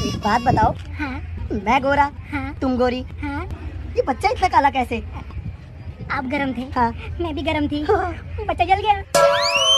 बात बताओ। हाँ। मैं गोरा, हाँ। तुम गोरी, हाँ। ये बच्चा इतना काला कैसे? आप गरम थे। हाँ। मैं भी गरम थी। हाँ। बच्चा जल गया।